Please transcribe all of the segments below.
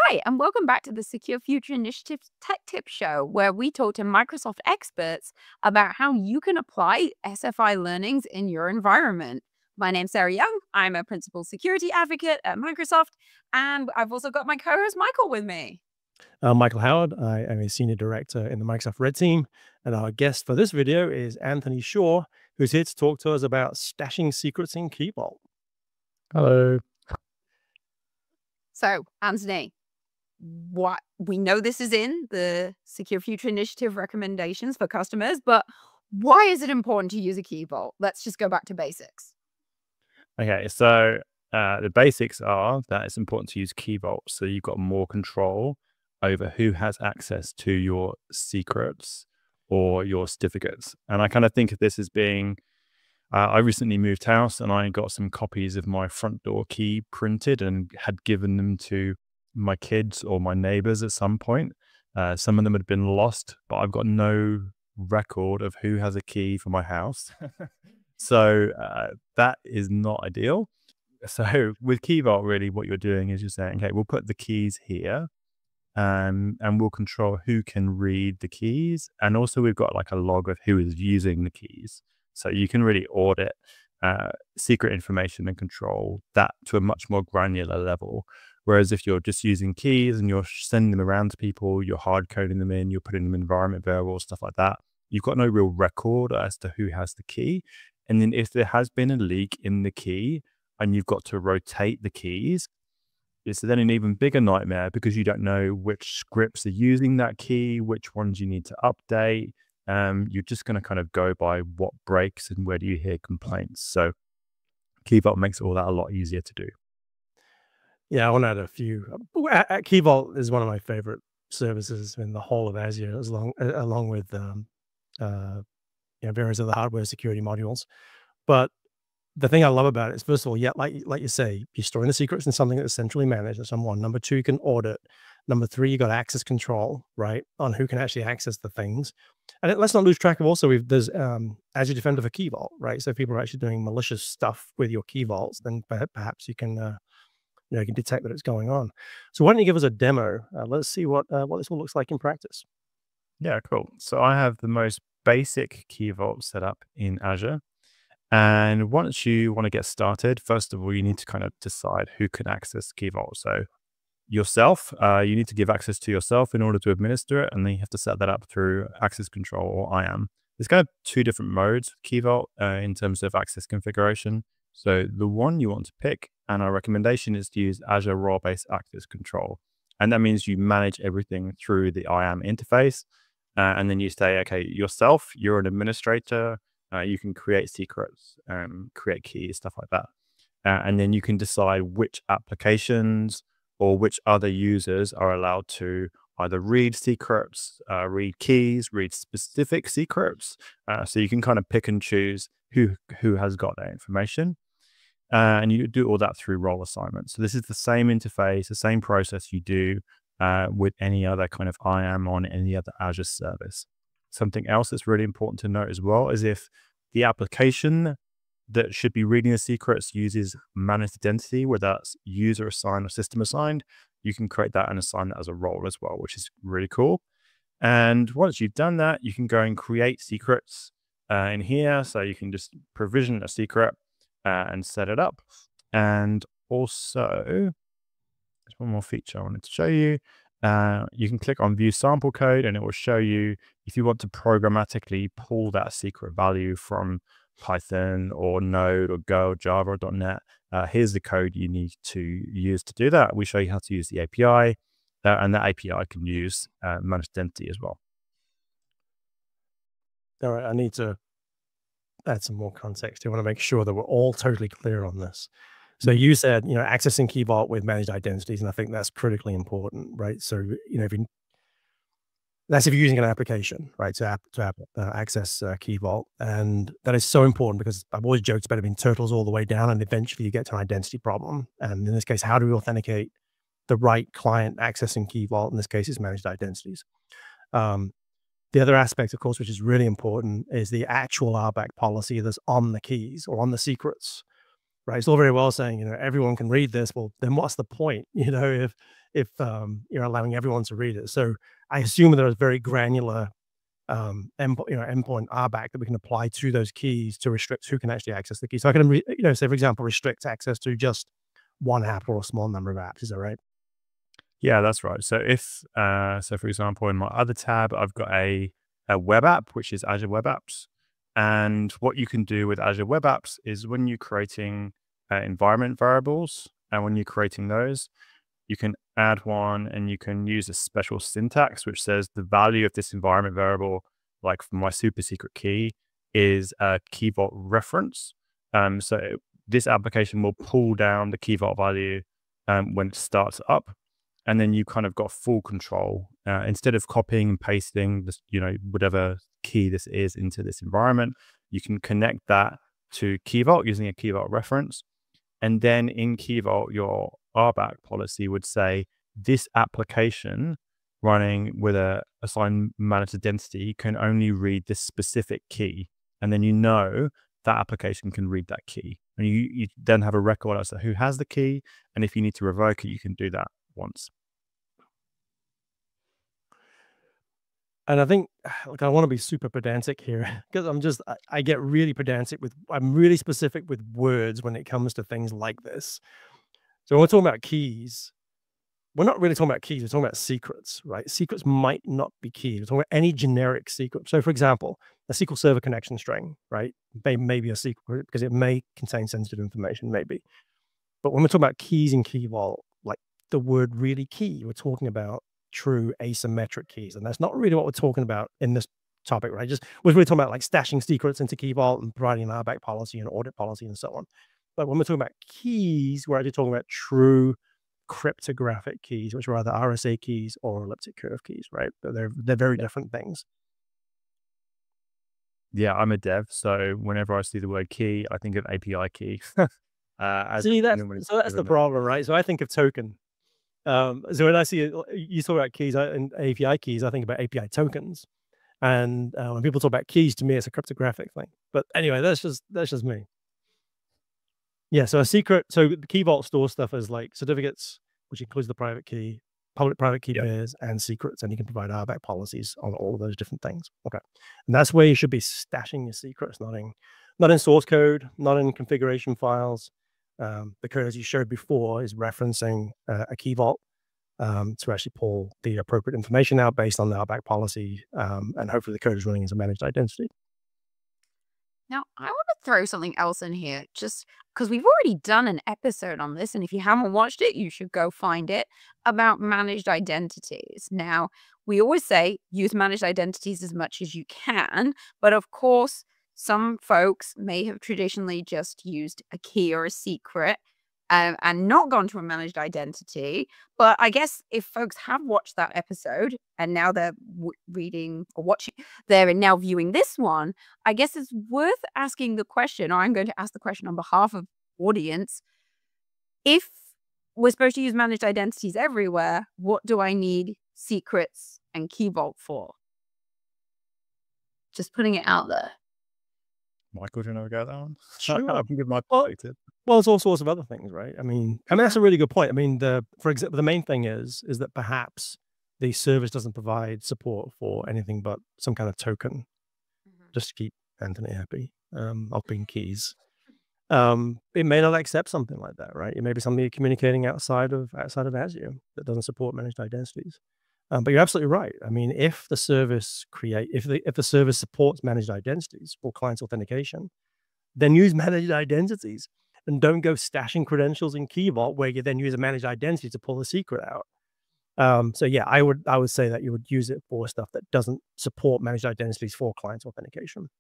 Hi, and welcome back to the Secure Future Initiative Tech Tip Show, where we talk to Microsoft experts about how you can apply SFI learnings in your environment. My name's sarahyo. I'm a principal security advocate at Microsoft, and I've also got my co-host Michael with me. I'm Michael Howard. I am a senior director in the Microsoft Red Team, and our guest for this video is Anthony Shaw, who's here to talk to us about stashing secrets in Key Vault. Hello. So, Anthony, what we know this is in the Secure Future Initiative recommendations for customers, but why is it important to use a key vault? Let's just go back to basics. Okay, so the basics are that it's important to use Key Vault, so you've got more control over who has access to your secrets or your certificates. And I kind of think of this as being, I recently moved house and I got some copies of my front door key printed and had given them to my kids or my neighbors at some point. Some of them had been lost, but I've got no record of who has a key for my house. So that is not ideal. So with Key Vault, really what you're doing is you're saying, okay, we'll put the keys here and we'll control who can read the keys. And also we've got like a log of who is using the keys. So you can really audit secret information and control that to a much more granular level. Whereas if you're just using keys and you're sending them around to people, you're hard coding them in, you're putting them in environment variables, stuff like that, you've got no real record as to who has the key. And then if there has been a leak in the key and you've got to rotate the keys, it's then an even bigger nightmare because you don't know which scripts are using that key, which ones you need to update. You're just going to kind of go by what breaks and where do you hear complaints. So Key Vault makes all that a lot easier to do. Yeah, I want to add a few. Key Vault is one of my favorite services in the whole of Azure, along with various other hardware security modules. But the thing I love about it is, first of all, yeah, like you say, you're storing the secrets in something that's centrally managed. That's number one. Number two, you can audit. Number three, you got access control, right, on who can actually access the things. And let's not lose track of also, there's Azure Defender for Key Vault, right? So if people are actually doing malicious stuff with your key vaults, then perhaps you can you can detect that it's going on. So why don't you give us a demo? Let's see what this all looks like in practice. Yeah, cool. So I have the most basic Key Vault set up in Azure. And once you want to get started, first of all, you need to kind of decide who can access Key Vault. So yourself, you need to give access to yourself in order to administer it. And then you have to set that up through access control or IAM. There's kind of two different modes, Key Vault, in terms of access configuration. So the one you want to pick, and our recommendation is to use Azure role-based access control. And that means you manage everything through the IAM interface. And then you say, okay, yourself, you're an administrator. You can create secrets, create keys, stuff like that. And then you can decide which applications or which other users are allowed to either read secrets, read keys, read specific secrets. So you can kind of pick and choose who has got that information. And you do all that through role assignments. So this is the same interface, the same process you do with any other kind of IAM on any other Azure service. Something else that's really important to note as well is if the application that should be reading the secrets uses managed identity, whether that's user assigned or system assigned, you can create that and assign that as a role as well, which is really cool. And once you've done that, you can go and create secrets in here. So you can just provision a secret and set it up. And also, there's one more feature I wanted to show you. You can click on view sample code and it will show you if you want to programmatically pull that secret value from Python or Node or Go, Java or .NET. Here's the code you need to use to do that. We show you how to use the API and that API can use managed identity as well. All right, I need to add some more context. I want to make sure that we're all totally clear on this. So you said, accessing Key Vault with managed identities, and I think that's critically important, right? So, that's if you're using an application, right, to access Key Vault. And that is so important because I've always joked about it being turtles all the way down, and eventually you get to an identity problem. And in this case, how do we authenticate the right client accessing Key Vault? In this case, it's managed identities. The other aspect, of course, which is really important, is the actual RBAC policy that's on the keys or on the secrets. right? It's all very well saying, everyone can read this. Well, then what's the point, if you're allowing everyone to read it? So I assume there is very granular endpoint RBAC that we can apply to those keys to restrict who can actually access the key. So I can, say, for example, restrict access to just one app or a small number of apps. Is that right? Yeah, that's right. So if, so for example, in my other tab, I've got a web app, which is Azure Web Apps. And what you can do with Azure Web Apps is when you're creating environment variables, and when you're creating those, you can add one and you can use a special syntax, which says the value of this environment variable, like for my super secret key, is a Key Vault reference. So this application will pull down the Key Vault value when it starts up. And then you kind of got full control. Instead of copying and pasting this, whatever key this is into this environment, you can connect that to Key Vault using a Key Vault reference. And then in Key Vault, your RBAC policy would say this application running with a assigned managed identity can only read this specific key. And then that application can read that key. And you then have a record as to who has the key. And if you need to revoke it, you can do that once. And I think, I want to be super pedantic here because I get really pedantic I'm really specific with words when it comes to things like this. So when we're talking about keys, we're not really talking about keys. We're talking about secrets, right? Secrets might not be keys. We're talking about any generic secret. So for example, a SQL Server connection string, right? May be a secret because it may contain sensitive information, maybe. But when we're talking about keys in Key Vault, like the word really key, we're talking about true asymmetric keys. And that's not really what we're talking about in this topic, right? We're really talking about like stashing secrets into Key Vault and providing an RBAC policy and audit policy and so on. But when we're talking about keys, we're actually talking about true cryptographic keys, which are either RSA keys or elliptic curve keys, right? But they're very different things. Yeah, I'm a dev, so whenever I see the word key, I think of API key. So that's the problem, right? So I think of token. So when I see you talk about keys and API keys, I think about API tokens. And when people talk about keys, to me, it's a cryptographic thing. But anyway, that's just me. Yeah, so the Key Vault stores stuff as like certificates, which includes the private key, public-private key pairs, and secrets, and you can provide RBAC policies on all of those different things. Okay, and that's where you should be stashing your secrets, not in source code, not in configuration files. The code, as you showed before, is referencing a Key Vault to actually pull the appropriate information out based on the RBAC policy, and hopefully the code is running as a managed identity. Now, I want to throw something else in here, just because we've already done an episode on this, and if you haven't watched it, you should go find it, about managed identities. Now, we always say use managed identities as much as you can, but of course, some folks may have traditionally just used a key or a secret and not gone to a managed identity. But I guess if folks have watched that episode and now they're reading or watching, they're now viewing this one, I guess it's worth asking the question, or I'm going to ask the question on behalf of the audience. If we're supposed to use managed identities everywhere, what do I need secrets and Key Vault for? Just putting it out there. Michael, do you know about that one? Sure. I can give my perspective. Well, there's all sorts of other things, right? I mean, that's a really good point. I mean, for example, the main thing is that perhaps the service doesn't provide support for anything but some kind of token, just to keep Anthony happy, of being keys. It may not accept something like that, right? It may be something you're communicating outside of Azure that doesn't support managed identities. But you're absolutely right. I mean, if the service supports managed identities for client authentication, then use managed identities and don't go stashing credentials in Key Vault where you then use a managed identity to pull the secret out. So yeah, I would say that you would use it for stuff that doesn't support managed identities for client authentication.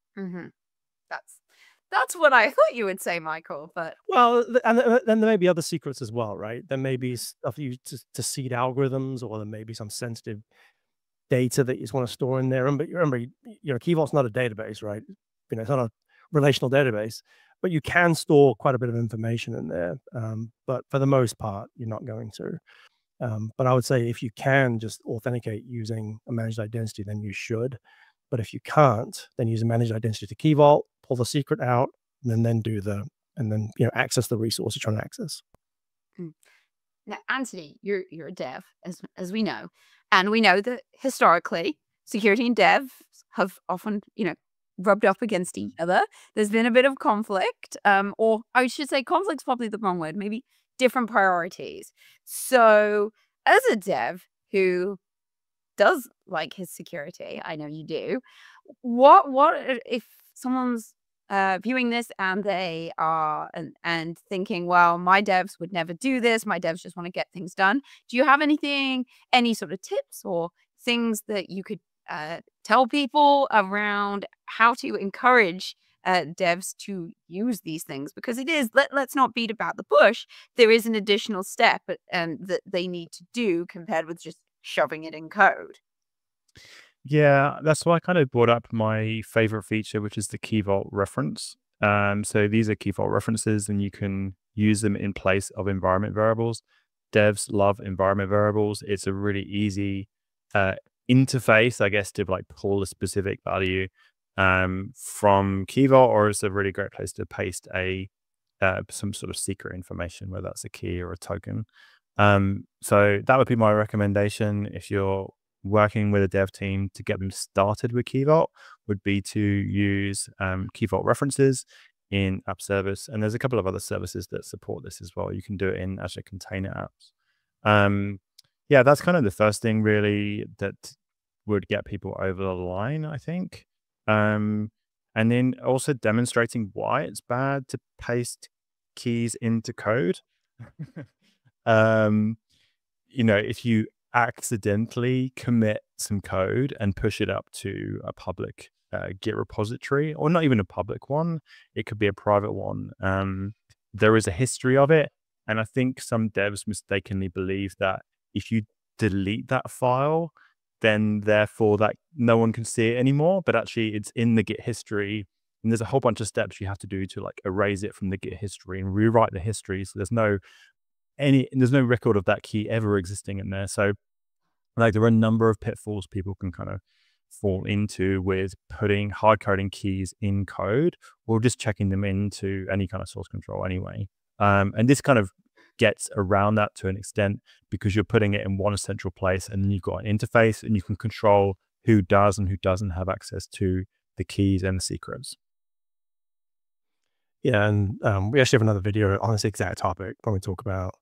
That's what I thought you would say, Michael. But well, and then there may be other secrets as well, right? There may be stuff used to seed algorithms, or there may be some sensitive data that you just want to store in there. But remember, Key Vault's not a database, right? It's not a relational database, but you can store quite a bit of information in there. But for the most part, you're not going to. But I would say if you can just authenticate using a managed identity, then you should. But if you can't, then use a managed identity to Key Vault, pull the secret out, and then do the and then access the resource you're trying to access. Now, Anthony, you're a dev, as we know, and we know that historically, security and dev have often, rubbed up against each other. There's been a bit of conflict, or I should say conflict's probably the wrong word, maybe different priorities. So as a dev who does like his security, I know you do, what if someone's viewing this and they are and thinking, well, my devs would never do this, my devs just want to get things done. Do you have any sort of tips or things that you could tell people around how to encourage devs to use these things? Because it is, let's not beat about the bush, there is an additional step that they need to do compared with just shoving it in code. Yeah, that's why I kind of brought up my favorite feature, which is the Key Vault reference. So these are Key Vault references, and you can use them in place of environment variables. Devs love environment variables. It's a really easy interface, I guess, to like pull a specific value from Key Vault, or it's a really great place to paste some sort of secret information, whether that's a key or a token. So that would be my recommendation if you're working with a dev team to get them started with Key Vault, would be to use Key Vault references in app service. And there's a couple of other services that support this as well. You can do it in Azure Container Apps. Yeah, that's kind of the first thing really that would get people over the line, I think. And then also demonstrating why it's bad to paste keys into code. If you accidentally commit some code and push it up to a public Git repository, or not even a public one, it could be a private one. There is a history of it, and I think some devs mistakenly believe that if you delete that file, then therefore that no one can see it anymore. But actually, it's in the Git history, and there's a whole bunch of steps you have to do to like erase it from the Git history and rewrite the history. So there's no record of that key ever existing in there. So like there are a number of pitfalls people can kind of fall into with putting hard coding keys in code, or just checking them into any kind of source control anyway. And this kind of gets around that to an extent because you're putting it in one central place, and then you've got an interface and you can control who does and who doesn't have access to the keys and the secrets. Yeah, and we actually have another video on this exact topic when we talk about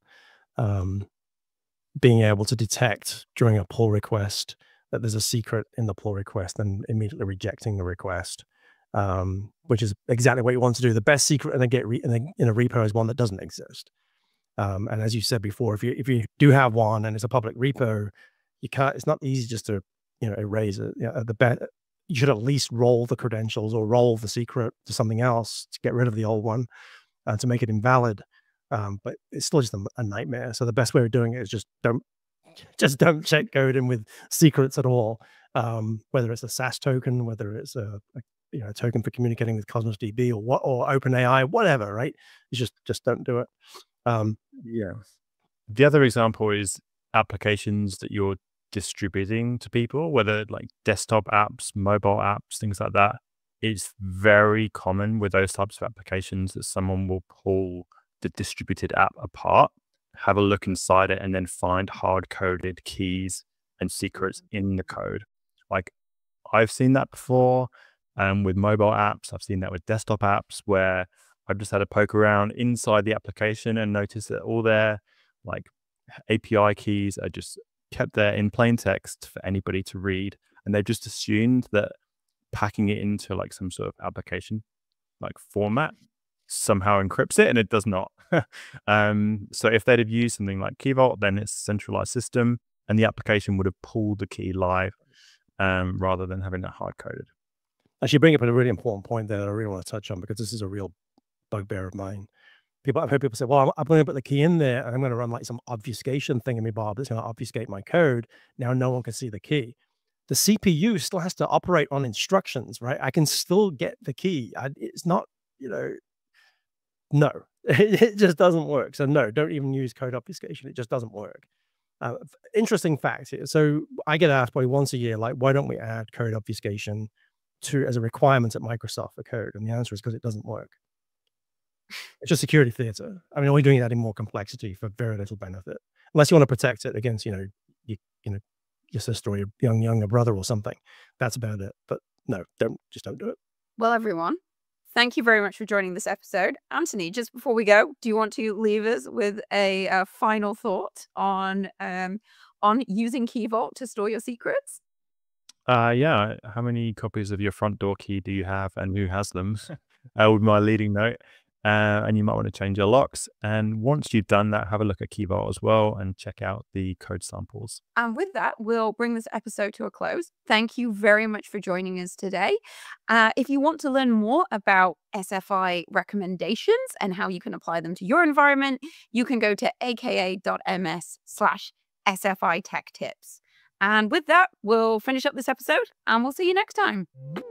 being able to detect during a pull request that there's a secret in the pull request and immediately rejecting the request, which is exactly what you want to do. The best secret in a repo is one that doesn't exist. And as you said before, if you do have one and it's a public repo, it's not easy just to erase it. You should at least roll the credentials or roll the secret to something else to get rid of the old one to make it invalid. But it's still just a nightmare. So the best way of doing it is just don't check code in with secrets at all. Whether it's a SAS token, whether it's a token for communicating with Cosmos DB or OpenAI, whatever, right? You just don't do it. Yeah. The other example is applications that you're distributing to people, whether like desktop apps, mobile apps, things like that. It's very common with those types of applications that someone will pull the distributed app apart, have a look inside it, and then find hard-coded keys and secrets in the code. Like I've seen that before with mobile apps. I've seen that with desktop apps where I've just had to poke around inside the application and notice that all their like API keys are just kept there in plain text for anybody to read. And they've just assumed that packing it into like some sort of application like format somehow encrypts it, and it does not. So if they'd have used something like Key Vault, then it's a centralized system and the application would have pulled the key live rather than having that hard coded. Actually, you bring up a really important point there that I really want to touch on, because this is a real bugbear of mine. I've heard people say, well, I'm going to put the key in there and I'm going to run like some obfuscation thing in my Bob that's going to obfuscate my code. Now no one can see the key. The CPU still has to operate on instructions, right? I can still get the key. It's not, no, it just doesn't work. So no, don't even use code obfuscation. It just doesn't work. Interesting fact here. So I get asked probably once a year, like, why don't we add code obfuscation as a requirement at Microsoft for code? And the answer is because it doesn't work. It's just security theater. I mean, we're doing that in more complexity for very little benefit, unless you want to protect it against, you know, your sister or your younger brother or something. That's about it. But no, just don't do it. Well, everyone, thank you very much for joining this episode. Anthony, just before we go, do you want to leave us with a final thought on using Key Vault to store your secrets? Yeah. How many copies of your front door key do you have, and who has them? Would my leading note. And you might want to change your locks. And once you've done that, have a look at Key Vault as well and check out the code samples. And with that, we'll bring this episode to a close. Thank you very much for joining us today. If you want to learn more about SFI recommendations and how you can apply them to your environment, you can go to aka.ms/SFI Tech Tips. And with that, we'll finish up this episode and we'll see you next time.